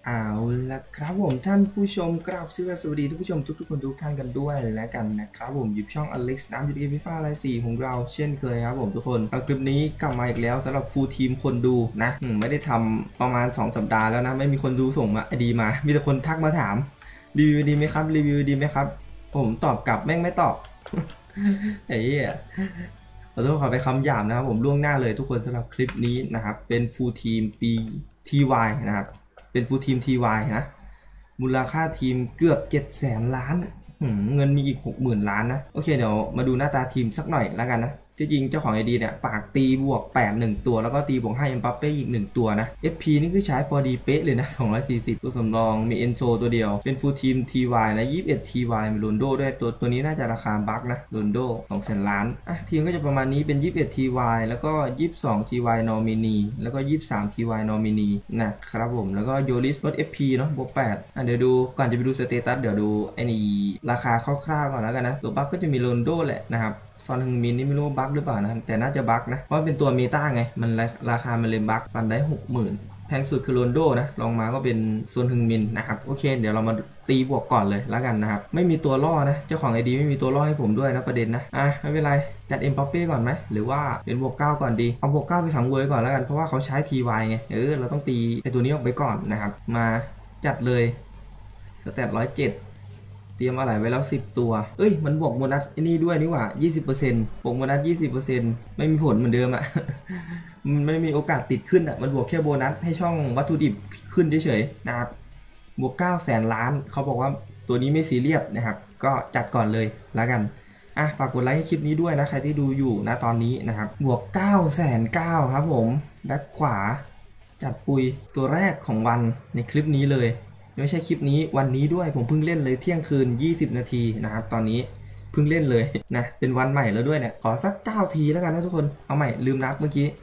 เอาละครับผมท่านผู้ชมกราบสวัสดีทุกผู้ชมทุกคนทุกท่านกันด้วยและกันนะครับผมอยู่ช่อง Alex น้ำยูดีฟีฟ่าไลน์4ของเราเช่นเคยครับผมทุกคนคลิปนี้กลับมาอีกแล้วสำหรับฟูลทีมคนดูนะไม่ได้ทำประมาณ2สัปดาห์แล้วนะไม่มีคนดูส่งมาดีมามีแต่คนทักมาถามรีวิวดีไหมครับรีวิวดีไหมครับผมตอบกลับแม่งไม่ตอบไอ้เหี้ยขอไปคำหยาบนะครับผมล่วงหน้าเลยทุกคนสำหรับคลิปนี้นะครับเป็นฟูลทีมปี TY นะครับเป็นฟูลทีม TY นะมูลค่าทีมเกือบ700,000 ล้านเงินมีอีก 60,000 ล้านนะโอเคเดี๋ยวมาดูหน้าตาทีมสักหน่อยแล้วกันนะที่จริงเจ้าของไอดีเนี่ยฝากตีบวก8 1ตัวแล้วก็ตีบวก5เอ็มบัปเป้อีก1ตัวนะ FP นี่คือใช้พอดีเป๊ะเลยนะ240ตัวสำรองมีเอนโซตัวเดียวเป็นฟูลทีม TY นะ21 TY มีโรนโดด้วยตัวนี้น่าจะราคาบัคนะโรนโด200,000 ล้านทีมก็จะประมาณนี้เป็น21 TY แล้วก็22 TY Nominee แล้วก็23 TY Nominee นะครับผมแล้วก็โยลิสลด FP เนาะบวก8เดี๋ยวดูก่อนจะไปดูสเตตัสเดี๋ยวดูไอ้นี่ราคาคร่าวๆก่อนแล้วกันนะตัวบัคก็จะมีโรนโดแหละนะครับซอนฮึงมินนี่ไม่รู้ว่าบัคหรือเปล่านะแต่น่าจะบัคนะเพราะเป็นตัวเมตาไงมันราคามันเลยบัคฟันได้ 60,000 แพงสุดคือโรนโดนะลองมาก็เป็นซอนฮึงมินนะครับโอเคเดี๋ยวเรามาตีบวกก่อนเลยแล้วกันนะครับไม่มีตัวล่อนะเจ้าของไอดีไม่มีตัวล่อให้ผมด้วยนะประเด็นนะไม่เป็นไรจัดเอ็มบัปเป้ก่อนไหมหรือว่าเป็นบวก9ก่อนดีเอาบวก9ไปสังเวยก่อนแล้วกันเพราะว่าเขาใช้ TY ไงเราต้องตีไอตัวนี้ออกไปก่อนนะครับมาจัดเลยสเตต107เตรียมอะไรไว้แล้ว10ตัวมันบวกโบนัสนี่ด้วยนี่หว่า 20% บวกโบนัส 20% ไม่มีผลเหมือนเดิมมันไม่มีโอกาสติดขึ้นมันบวกแค่โบนัสให้ช่องวัตถุดิบขึ้นเฉยๆนะครับบวก900,000 ล้านเขาบอกว่าตัวนี้ไม่ซีเรียสนะครับก็จัดก่อนเลยแล้วกันฝากกดไลค์ให้คลิปนี้ด้วยนะใครที่ดูอยู่นะตอนนี้นะครับบวก909,000ครับผมแบ็คขวาจัดปุยตัวแรกของวันในคลิปนี้เลยไม่ใช่คลิปนี้วันนี้ด้วยผมเพิ่งเล่นเลยเที่ยงคืน20 นาทีนะครับตอนนี้เพิ่งเล่นเลยนะเป็นวันใหม่แล้วด้วยเนี่ยขอสัก9 ทีแล้วกันนะทุกคนเอาใหม่ลืมนับเมื่อกี้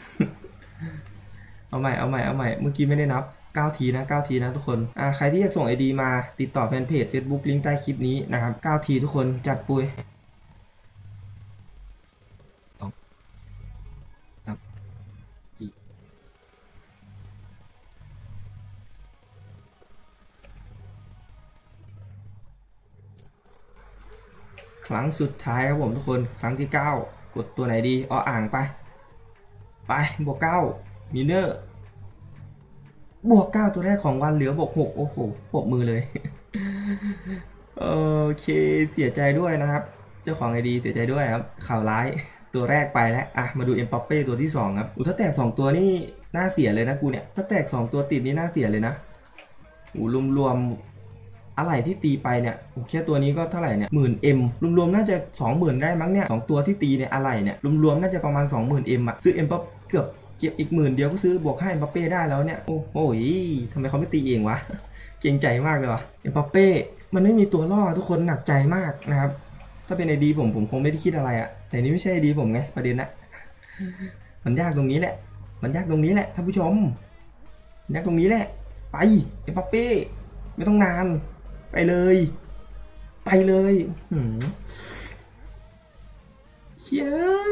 เอาใหม่เมื่อกี้ไม่ได้นับ9 ทีนะ9 ทีนะทุกคนใครที่อยากส่ง ID มาติดต่อแฟนเพจ Facebook ลิงก์ใต้คลิปนี้นะครับ9 ทีทุกคนจัดปุยครั้งสุดท้ายครับผมทุกคนครั้งที่9กดตัวไหนดีอ่างไปบวก9มิเนอร์บวก9ตัวแรกของวันเหลือบวก6โอ้โหปกมือเลย โอเคเสียใจด้วยนะครับเจ้าของไอดีเสียใจด้วยครับข่าวร้ายตัวแรกไปแล้วมาดูเอ็มบัปเป้ตัวที่2ครับถ้าแตก2ตัวนี่น่าเสียเลยนะกูเนี่ยถ้าแตก2ตัวติดนี่น่าเสียเลยนะรวมอะไรที่ตีไปเนี่ยแค่ตัวนี้ก็เท่าไหร่เนี่ย10,000 M รวมน่าจะ 20,000 ได้มั้งเนี่ย2ตัวที่ตีเนี่ยอะไรเนี่ยรวมน่าจะประมาณ 20,000 M ซื้อเอ็มบัปเกือบเก็บอีก10,000 เดียวก็ซื้อบวกให้เอ็มบัปเป้ได้แล้วเนี่ยโอ้ยทำไมเขาไม่ตีเองวะเกรงใจมากเลยวะเอ็มบัปเป้มันไม่มีตัวล่อทุกคนหนักใจมากนะครับถ้าเป็นไอดีผมคงไม่ได้คิดอะไรแต่นี่ไม่ใช่ไอดีผมไงประเด็นนะมันยากตรงนี้แหละท่านผู้ชมยากตรงนี้แหละไปเอ็มบัปเป้ไม่ต้องนานไปเลยเฮ้ยเชี่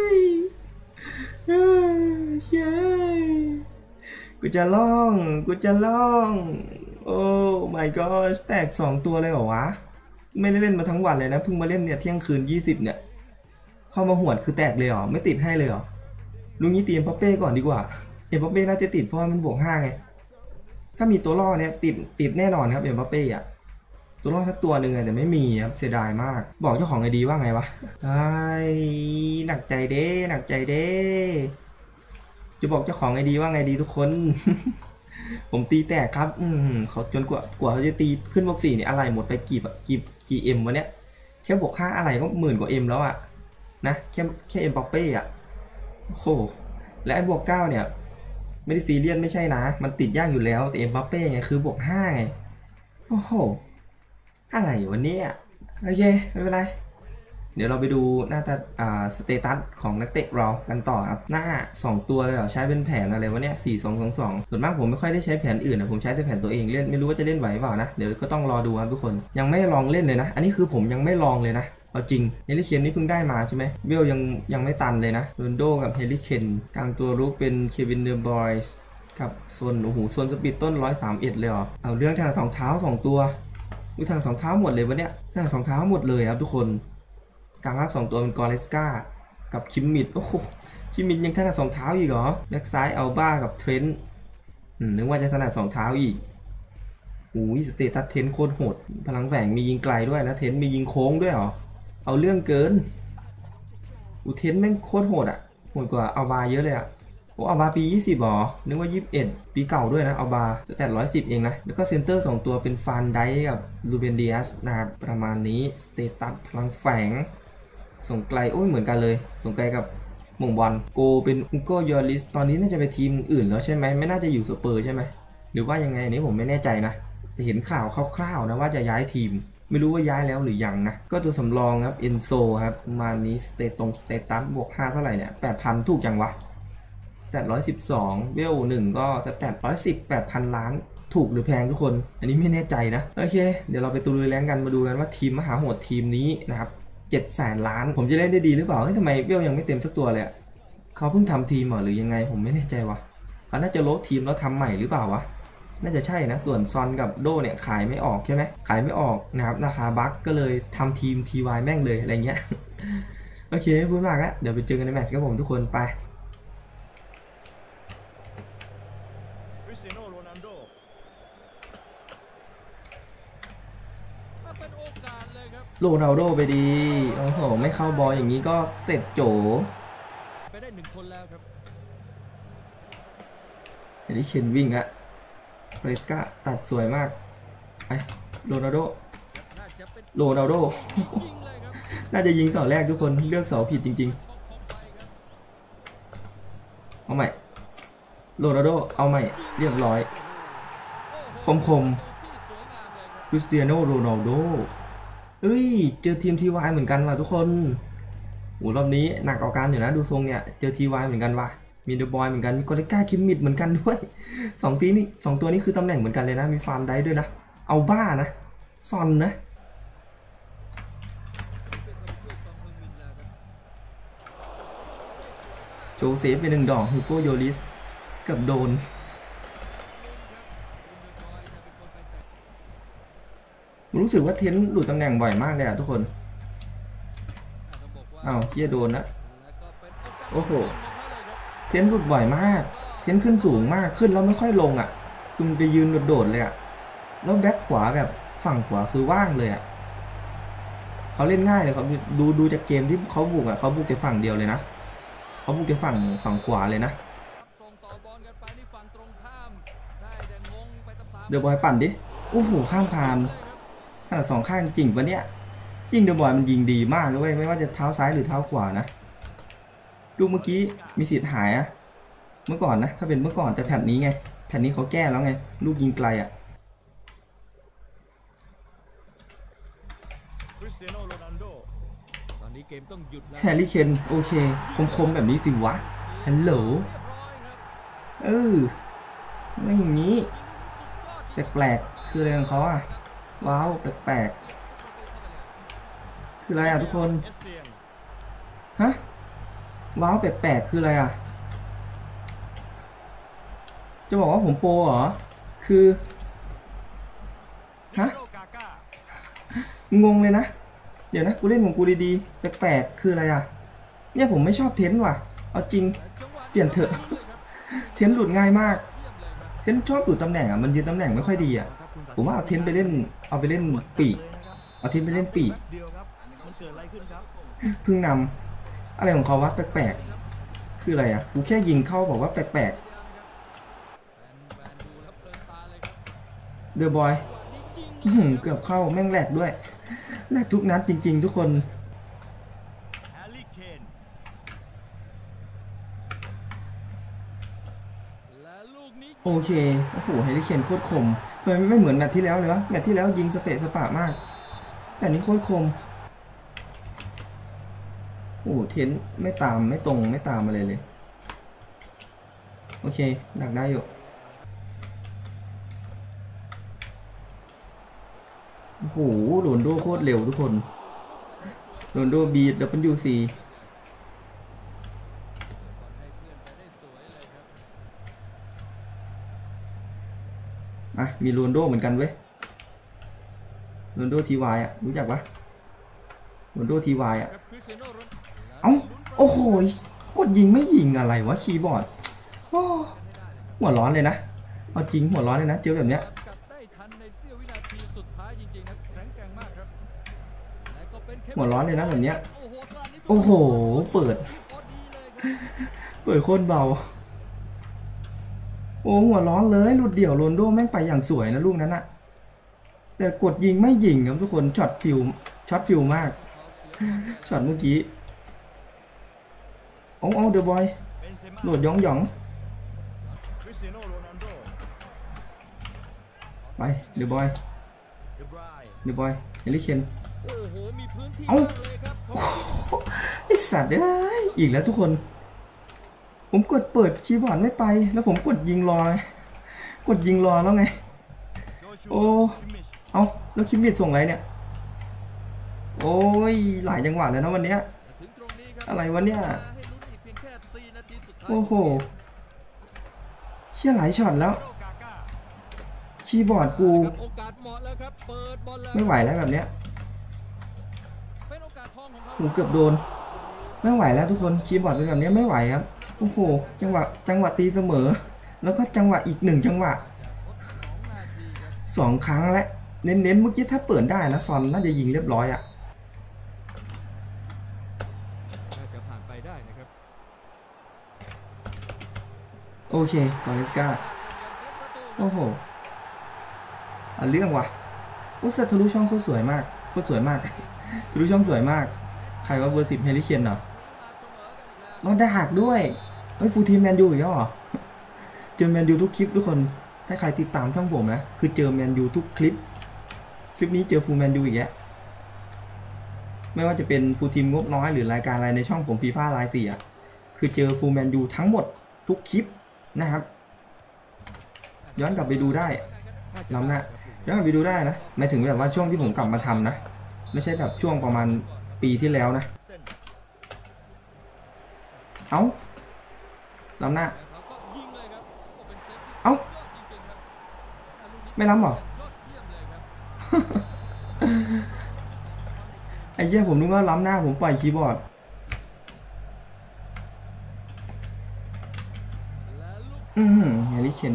ยกูจะล่องโอ้ my god แตก2ตัวเลยเหรอวะไม่ได้เล่นมาทั้งวันเลยนะเพิ่งมาเล่นเนี่ยเที่ยงคืน20เนี่ยเข้ามาหวดคือแตกเลยเหรอไม่ติดให้เลยเหรอลุงนี้เตรียมปัปเป้ก่อนดีกว่าเอ็มปัปเป้น่าจะติดเพราะมันบวก5ไงถ้ามีตัวล่อเนี่ยติดแน่นอนครับเอ็มปัปเป้ตัวล่อสักตัวหนึ่งแต่ไม่มีครับเสียดายมากบอกเจ้าของไอดีว่าไงวะหนักใจเด้จะบอกเจ้าของไอดีว่าไงดีทุกคน ผมตีแตกครับเขาจนกว่าเขาจะตีขึ้นบวก4เนี่ยอะไรหมดไปกี่เอ็มวะเนี่ยแค่บวก5อะไรก็10,000 กว่าเอ็มแล้วนะแค่เอ็มบัปเป้โอ้โหและไอ้บวก9เนี่ยไม่ได้ซีเรียสไม่ใช่นะมันติดยากอยู่แล้วแต่เอ็มบัปเป้ไงคือบวก5ไงโอ้โหอะไรวันนี้โอเคไม่เป็นไรเดี๋ยวเราไปดูหน้าตาสเตตัสของนักเตะเรากันต่อครับหน้า2ตัวเลยเหรอใช้เป็นแผนอะไรวะเนี่ย4-2-2-2ส่วนมากผมไม่ค่อยได้ใช้แผนอื่นผมใช้แต่แผนตัวเองเล่นไม่รู้ว่าจะเล่นไหวเปล่านะเดี๋ยวก็ต้องรอดูครับทุกคนยังไม่ลองเล่นเลยนะอันนี้คือผมยังไม่ลองเลยนะเอาจริงเฮลิเคนนี่เพิ่งได้มาใช่ไหมเวลยังไม่ตันเลยนะโรนโดกับเฮลิเคนกลางตัวรุกเป็นเควินเดอร์บอยส์กับส่วนโอ้โหส่วนสปีดต้น131เลยเหรอเอาเรื่องถนัด2 เท้า2ตัวถนัด2 เท้าหมดเลยวะเนี่ยถนัด2 เท้าหมดเลยครับทุกคนกลางรับ2 ตัวเป็นกอเรสกากับคิมมิดโอ้โหคิมมิดยังถนัด2 เท้าอีกเหรอแบ็กซ้ายอัลบ้ากับเทรนต์นึกว่าจะถนัด2 เท้าอีกอุ้ยสเตตัสเทนโคตรโหดพลังแฝงมียิงไกลด้วยนะเทนมียิงโค้งด้วยเหรอเอาเรื่องเกินเทนแม่งโคตรโหดอ่ะโหดกว่าอัลบาเยอะเลยอ่ะโอ้อัลบาปี20หรอนึกว่า21ปีเก่าด้วยนะอัลบาสแตท110เองนะแล้วก็เซนเตอร์2 ตัวเป็นฟานไดกับลูเบนเดียสนะครับประมาณนี้สเตตัสพลังแฝงส่งไกลโอ้ยเหมือนกันเลยส่งไกลกับมงบอลโกเป็นอุโกยอริสตอนนี้น่าจะไปทีมอื่นแล้วใช่ไหมไม่น่าจะอยู่สเปอร์ใช่ไหมหรือว่ายังไงนี้ผมไม่แน่ใจนะแต่เห็นข่าวคร่าวๆนะว่าจะย้ายทีมไม่รู้ว่าย้ายแล้วหรือยังนะก็ตัวสำรองครับเอนโซครับประมาณนี้สเตตัสบวก5เท่าไหร่เนี่ย 8,000 ถูกจังวะสแตท112เวล1ก็สแตท110 8,000 ล้านถูกหรือแพงทุกคนอันนี้ไม่แน่ใจนะโอเคเดี๋ยวเราไปตูลุยแรงกันมาดูกันว่าทีมมหาโหดทีมนี้นะครับ700,000 ล้านผมจะเล่นได้ดีหรือเปล่าทำไมเวลยังไม่เต็มสักตัวเลยเขาเพิ่งทำทีมหรือยังไงผมไม่แน่ใจวะเขาน่าจะลบทีมแล้วทำใหม่หรือเปล่าวะน่าจะใช่นะส่วนซอนกับโดเนี่ยขายไม่ออกใช่ไหมขายไม่ออกนะครับราคาบัคก็เลยทำทีม TY แม่งเลยอะไรเงี้ย โอเคพูดมากแล้วเดี๋ยวไปเจอกันในแมตช์กับผมทุกคนไปโรนัลโดไปดีโอ้โหไม่เข้าบอลอย่างนี้ก็เสร็จโจไปได้1 คนแล้วครับอันนี้เคนวิ่งอะเกรก้าตัดสวยมากไปโรนัลโดน่าจะยิงเสาแรกทุกคนเลือกเสาผิดจริงๆเอาใหม่โรนัลโดเอาใหม่เรียบร้อยคมคริสเตียโนโรนัลโดเฮ้ยเจอทีม TY เหมือนกันว่ะทุกคนโหรอบนี้หนักเอาการอยู่นะดูทรงเนี่ยเจอ TY เหมือนกันว่ะมีเดอะบอยเหมือนกันมีโกเลก้าคิมมิดเหมือนกันด้วย2 ทีนี่2 ตัวนี้คือตำแหน่งเหมือนกันเลยนะมีฟานได้ด้วยนะเอาบ้านะซอนนะโจเซฟเป็น1 ดอกฮูโกโยลิสกับโดนรู้สึกว่าเทนหลุดตำแหน่งบ่อยมากเลยอะทุกคนอ้าวเฮียโดนนะโอ้โหเทนหลุดบ่อยมากเทนขึ้นสูงมากขึ้นแล้วไม่ค่อยลงอ่ะคือมันไปยืนโดดเลยอ่ะแล้วแบ็คขวาแบบฝั่งขวาคือว่างเลยอ่ะเขาเล่นง่ายเลยเขาดูจากเกมที่เขาบุกอ่ะเขาบุกแต่ฝั่งเดียวเลยนะเขาบุกแต่ฝั่งขวาเลยนะเดอะบอยปั่นดิโอ้โหข้ามคานขนาด2 ข้างจริงปะเนี่ยยิงเดอะบอยมันยิงดีมากเลยไม่ว่าจะเท้าซ้ายหรือเท้าขวานะดูเมื่อกี้มีสิทธิ์หายอะเมื่อก่อนนะถ้าเป็นเมื่อก่อนแต่แผ่นนี้ไงแผ่นนี้เขาแก้แล้วไงลูกยิงไกลอะตอนนี้เกมต้องหยุดแล้วแฮร์รี่เคนโอเคคมแบบนี้สิวะฮัลโหลไม่อย่างนี้แปลกๆคืออะไรของเขาอะว้าวแปลกๆคืออะไรอะทุกคนฮะว้าวแปลกๆคืออะไรอ่ะจะบอกว่าผมโปรเหรอคือฮะงงเลยนะเดี๋ยวนะกูเล่นของกูดีๆแปลกๆคืออะไรอ่ะเนี่ยผมไม่ชอบเทนว่ะเอาจริงเปลี่ยนเถอะเทนหลุดง่ายมากเทนชอบหลุดตำแหน่งอ่ะมันยืนตำแหน่งไม่ค่อยดีอ่ะผมว่าเอาเทนไปเล่นปีกเอาเทนไปเล่นปีกเพิ่งนำอะไรของเขาวะแปลกๆคืออะไรอ่ะกูแค่ยิงเข้าบอกว่าแปลกๆเดอะบอยเกือบเข้าแม่งแหลกด้วยแหลกทุกนัดจริงๆทุกคนโอเคโอ้โหแฮร์รี่เคนโคตรคมทำไมไม่เหมือนแมตช์ที่แล้วเลยวะแมตช์ที่แล้วยิงสเปะสปะมากแต่นี้โคตรคมโอ้เทนไม่ตามไม่ตรงไม่ตามอะไรเลยโอเคดักได้อยู่โอ้โหโรนโดโคตรเร็วทุกคนโรนโดบีดWC อ่ะมีโรนลโดเหมือนกันเว้ยโรนลโดทีวายอ่ะรู้จักปะโรนลโดทีวายอ่ะเอ้าโอ้โหกดยิงไม่ยิงอะไรวะคีย์บอร์ดโอ้หัวร้อนเลยนะเอาจริงหัวร้อนเลยนะเจอแบบเนี้ยหัวร้อนเลยนะแบบเนี้ยโอ้โหเปิดโคตรเบาโอ้หัวร้อนเลยหลุดเดี่ยวโรนลโดแม่งไปอย่างสวยนะลูกนั้นอะแต่กดยิงไม่ยิงครับทุกคนช็อตฟิลมากช็อตเมื่อกี้เอาเดอะบอยโหลดหยองไปเดอะบอยเฮลิเคนเอ้าไอสัตว์เอ้ยอีกแล้วทุกคนผมกดเปิดคีย์บอร์ดไม่ไปแล้วผมกดยิงรอแล้วไงโอ้เอาแล้วคิมมิดส่งไรเนี่ยโอ้ยหลายจังหวะเลยนะวันนี้อะไรวะเนี่ยโอ้โหเชี่ยหลายช็อตแล้วคีย์บอร์ดกูไม่ไหวแล้วแบบเนี้ยหูเกือบโดนไม่ไหวแล้วทุกคนคีย์บอร์ดเป็นแบบนี้ไม่ไหวครับโอ้โหจังหวะตีเสมอแล้วก็จังหวะอีก1จังหวะ2ครั้งและเน้นเมื่อกี้ถ้าเปิดได้นะซอนน่าจะยิงเรียบร้อยอะจะผ่านไปได้นะครับโอเคกอริสกาโอ้โหเรื่องว่ะโอ้สัตว์ทะลุช่องเขาสวยมากทะลุช่องสวยมากใครว่าเบอร์10เฮลิเคนเหรอเราได้หักด้วยเฮ้ยฟูลทีมแมนยูอีกแล้วเหรอเจอแมนยูทุกคลิปทุกคนถ้าใครติดตามช่องผมนะคือเจอแมนยูทุกคลิปนี้เจอฟูลแมนยูอีกแล้วไม่ว่าจะเป็นฟูลทีมงบน้อยหรือรายการอะไรในช่องผมฟีฟ่าไลน์4อ่ะคือเจอฟูลแมนยูทั้งหมดทุกคลิปนะครับย้อนกลับไปดูได้ล้ำหน้าย้อนกลับไปดูได้นะหมายถึงแบบว่าช่วงที่ผมกลับมาทำนะไม่ใช่แบบช่วงประมาณปีที่แล้วนะเอ้าล้ำหน้าเอ้าไม่ล้ำหรอ ไอ้เหี้ยผมนึกว่าล้ำหน้าผมปล่อยคีย์บอร์ดแฮร์รี่เคน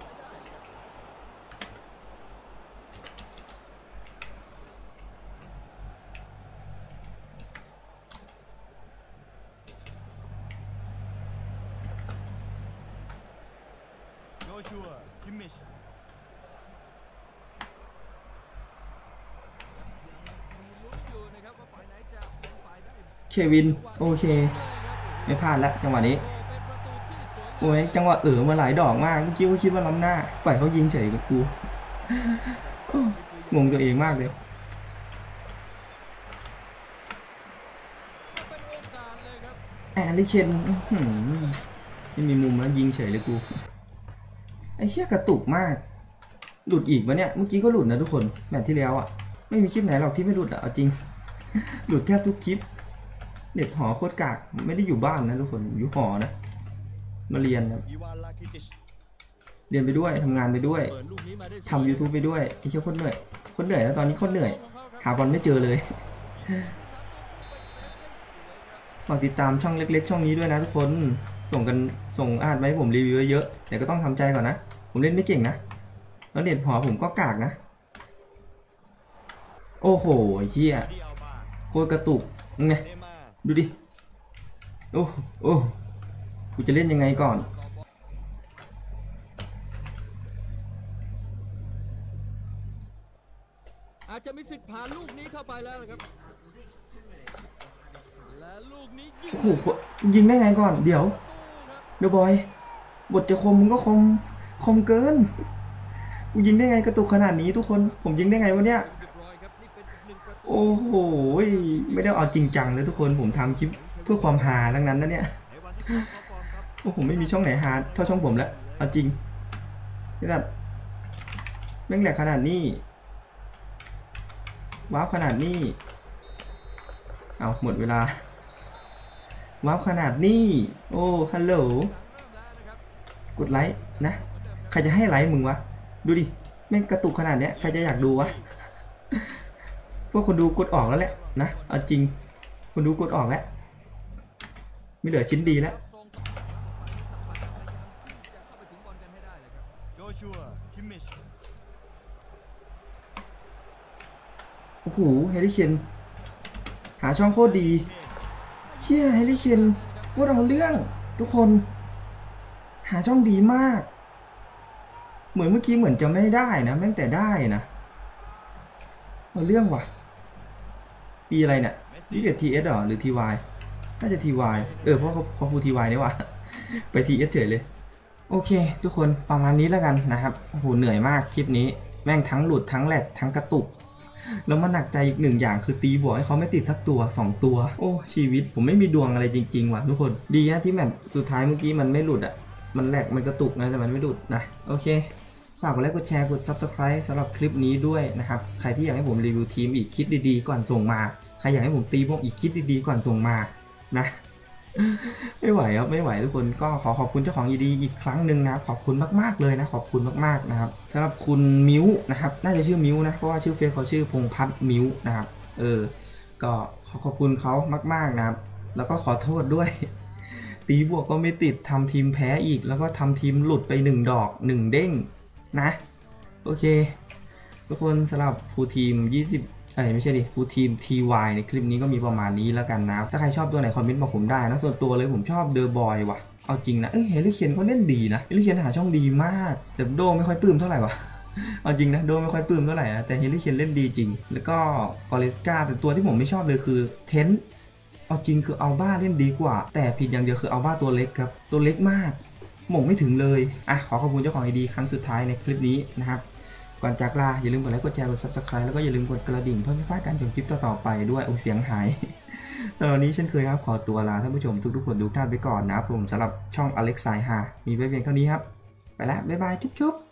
เควินโอเคไม่พลาดแล้วจังหวะนี้โอ้ยจังหวะมาหลายดอกมากเมื่อกี้ก็คิดว่าล้ำหน้าปล่อยเขายิงเฉยกับกูงงตัวเองมากเลยแอริเคนไม่มีมุมแล้วยิงเฉยเลยกูไอ้เชี่ยกระตุกมากหลุดอีกวะเนี่ยเมื่อกี้ก็หลุดนะทุกคนแมตช์ที่แล้วอ่ะไม่มีคลิปไหนหรอกที่ไม่หลุดอ่ะเอาจริงหลุดแทบทุกคลิปเน็ตหอโคตรกากไม่ได้อยู่บ้านนะทุกคนอยู่หอนะมาเรียนนะเรียนไปด้วยทำงานไปด้วยทำ YouTube ไปด้วยไอ้เชี่ยโคตรเหนื่อยแล้วตอนนี้โคตรเหนื่อยหาบอลไม่เจอเลยฝากติดตามช่องเล็กๆช่องนี้ด้วยนะทุกคนส่งอาดไว้ผมรีวิวเยอะแต่ก็ต้องทำใจก่อนนะผมเล่นไม่เก่งนะแล้วเน็ตหอผมก็กากนะโอ้โหเหี้ยโคตรกระตุกไงดูดิโอ้กูจะเล่นยังไงก่อนอาจจะมีสิทธิ์ผ่านลูกนี้เข้าไปแล้วนะครับและลูกนี้ยิงโอ้โหยิงได้ไงก่อนเดี๋ยวบอยบทจะคมมึงก็คมเกินกูยิงได้ไงกระตุกขนาดนี้ทุกคนผมยิงได้ไงวะเนี่ยโอ้โหไม่ได้เอาจริงจังเลยทุกคนผมทำคลิปเพื่อความฮาทั้งนั้นนะเนี่ยโอ้โหไม่มีช่องไหนฮาเท่าช่องผมแล้วเอาจริงนี่แบบแม่งแหลกขนาดนี้ว้าวขนาดนี้เอาหมดเวลาว้าวขนาดนี้โอ้ฮัลโหลกดไลค์นะใครจะให้ไลค์มึงวะดูดิแม่งกระตุกขนาดเนี้ยใครจะอยากดูวะพวกคนดูกดออกแล้วแหละนะเอาจริงคนดูกดออกแล้วไม่เหลือชิ้นดีแล้วโอ้โหเฮลิเคนหาช่องโคตรดีเชี่ยเฮลิเคนพวกเราเรื่องทุกคนหาช่องดีมากเหมือนเมื่อกี้เหมือนจะไม่ได้นะแม่งแต่ได้นะเอาเรื่องว่ะปีอะไรเนี่ยนี่เด็ด TS หรอหรือ TY น่าจะ TY เพราะเขาฟู TY นี่ว่ะไป TS เฉยเลยโอเคทุกคนประมาณนี้แล้วกันนะครับโอ้โหเหนื่อยมากคลิปนี้แม่งทั้งหลุดทั้งแหลกทั้งกระตุกแล้วมันหนักใจอีกหนึ่งอย่างคือตีบวกให้เขาไม่ติดสักตัว2ตัวโอ้ชีวิตผมไม่มีดวงอะไรจริงๆว่ะทุกคนดีนะที่แมตช์สุดท้ายเมื่อกี้มันไม่หลุดอ่ะมันแหลกมันกระตุกนะแต่มันไม่หลุดนะโอเคฝากกดไลค์กดแชร์กด Subscribe สำหรับคลิปนี้ด้วยนะครับใครที่อยากให้ผมรีวิวทีมอีกคิดดีๆก่อนส่งมาใครอยากให้ผมตีพวกอีกคิดดีๆก่อนส่งมานะไม่ไหวครับไม่ไหวทุกคนก็ขอบคุณเจ้าของดีอีกครั้งหนึ่งนะขอบคุณมากๆเลยนะขอบคุณมากๆนะครับสำหรับคุณมิ้วนะครับน่าจะชื่อมิ้วนะเพราะว่าชื่อเฟซเขาชื่อพงษ์พัฒน์มิ้วนะครับก็ขอบคุณเขามากๆนะครับแล้วก็ขอโทษด้วยตีบวกก็ไม่ติดทำทีมแพ้อีกแล้วก็ทำทีมหลุดไป1ดอก1เด้งนะโอเคทุกคนสำหรับฟูลทีม20ไม่ใช่ดิฟูลทีม TY ในคลิปนี้ก็มีประมาณนี้แล้วกันนะถ้าใครชอบตัวไหนคอมเมนต์บอกผมได้นะส่วนตัวเลยผมชอบเดอะบอยว่ะเอาจริงนะเฮลิเคนเขาเล่นดีนะเฮลิเคนหาช่องดีมากแต่โดไม่ค่อยปลื้มเท่าไหร่วะเอาจริงนะโดไม่ค่อยปลื้มเท่าไหร่นะแต่เฮลิเคนเล่นดีจริงแล้วก็กอเลสกาแต่ตัวที่ผมไม่ชอบเลยคือเทนเอาจริงคืออัลบ้าเล่นดีกว่าแต่ผิดอย่างเดียวคืออัลบ้าตัวเล็กครับตัวเล็กมากหม่งไม่ถึงเลยขอขอบคุณเจ้าของดีครั้งสุดท้ายในคลิปนี้นะครับก่อนจากลาอย่าลืมกดไลค์กดแชร์กด Subscribe แล้วก็อย่าลืมกดกระดิ่งเพื่อไม่พลาดการชมคลิปต่อๆไปด้วยเสียงหายสำหรับวันนี้เช่นเคยครับขอตัวลาท่านผู้ชมทุกๆคนทุกท่านไปก่อนนะครับผมสำหรับช่องอเล็กซ์สายฮามีไว้เพียงเท่านี้ครับไปแล้วบ๊ายบายจุ๊บ